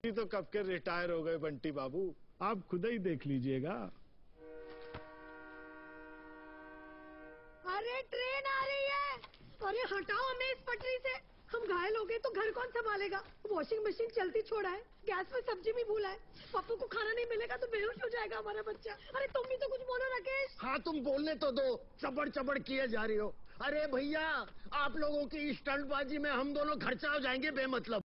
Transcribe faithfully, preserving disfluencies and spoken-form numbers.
तो कब के रिटायर हो गए बंटी बाबू, आप खुद ही देख लीजिएगा। अरे ट्रेन आ रही है, अरे हटाओ हमें इस पटरी से। हम घायल हो गए तो घर कौन संभालेगा? वॉशिंग मशीन चलती छोड़ा है, गैस में सब्जी भी भूला है, पप्पू को खाना नहीं मिलेगा तो बेहोश हो जाएगा हमारा बच्चा। अरे तुम भी तो कुछ बोलो राकेश। हाँ तुम बोलने तो दो, चबड़ चबड़ किए जा रही हो। अरे भैया, आप लोगों की स्टंटबाजी में हम दोनों खर्चा हो जाएंगे बेमतलब।